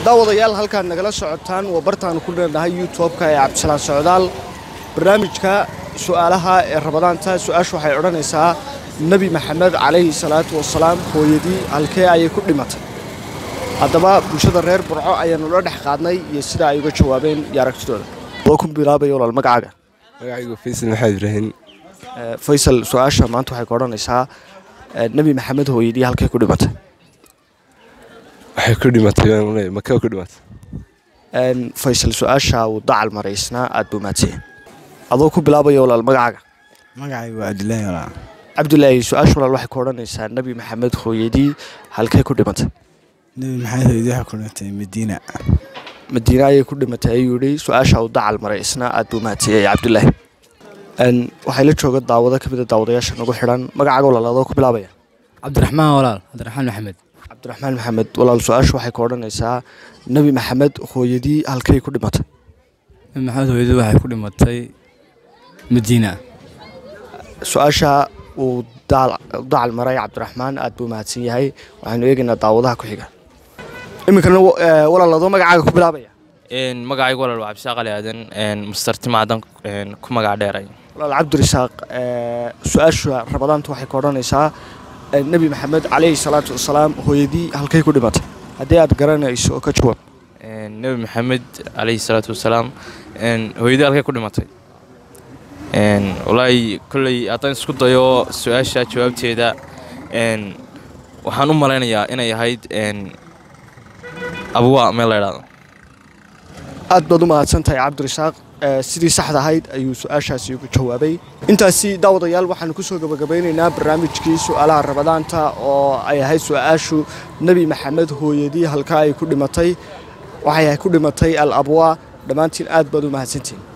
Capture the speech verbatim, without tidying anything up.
daawadayaal halkaan nagala socotaan waa bartaan ku leenahay YouTube-ka ee Cabdisalaan Socdaal barnaamijka su'aalaha ee Rabadaanta su'aashu waxay oranaysaa Nabi Maxamed calayhi salaatu wasalaam hooyadii halkee ayay ku dhimatay haddaba bulshada reer Burco ayaanu la dhex qaadnay iyo sida ay uga jawaabeen aragtidooda oo ku bilaabay walaal magacaaga magacaygu Faisal Maxamed Ibrahim Faisal su'aasha maanta waxay oranaysaa Nabi Maxamed hooyadii halkee ku dhimatay waxay ku dhimatay Makka ku dhimatay een Faisal su'aasha uu dacal maraysna aad buu maatay adoo ku bilaabay walaal magacaaga magacaygu waa Abdullaahi walaal Abdullaahi su'aasha walaal waxay ku oranaysaa Nabi Maxamed hooyadii halkee ku dhimatay Nabi Maxamed hooyadii waxa ku dhimatay Madiina Madiina ayay ku dhimatay ayuu yiri su'aasha uu dacal maraysna aad buu maatay Abdullaahi een waxay la jooga daawada ka mid ah daawadayaasha nagu xiran magacaaga walaal adoo ku bilaabaya Cabdiraxmaan walaal Cabdiraxmaan Maxamed Cabdiraxmaan Maxamed walaal su'aashu waxay ku oranaysaa Nabi Maxamed hooyadii halkee ku dhimatay Nabi Maxamed hooyadii waxay ku dhimatay Madiina su'aasha uu dacal maray Cabdiraxmaan aad buu mahadsan yahay waxaanu eegaynaa daawadaha ku xiga iminkana walaal adoo magacaaga ku bilaabaya een magacaygu walaal waa Cabdi Qali Aadan een mustartimaadan een ku magac dheeray walaal Cabdirasaaq ee su'aasha Rabadaanta waxay ku oranaysaa Nabi Maxamed calayhi salaatu wasalaam hooyadii halkee ku dhimatay hadii aad garanayso ka jawaab een Nabi Maxamed calayhi salaatu wasalaam een hooyadii halkee ku dhimatay een walaahi kulay ataan isku dayo su'aasha jawaabteeda een waxaan u maleynayaa inay ahayd een Abwa meel la yiraahdo aad baad u mahadsantahay Cabdirasaaq sidii saxda ahayd ayuu su'aashaasi ugu jawaabay intaasi daawadayaal waxaan ku soo gabagabeynaynaa barnaamijkii su'aalaha Rabadaanta oo ay ahayd su'aashu Nabi Maxamed hooyadii halka ay ku dhimatay waxay ku dhimatay al abwa dhamaantiin aad baad u mahadsantiin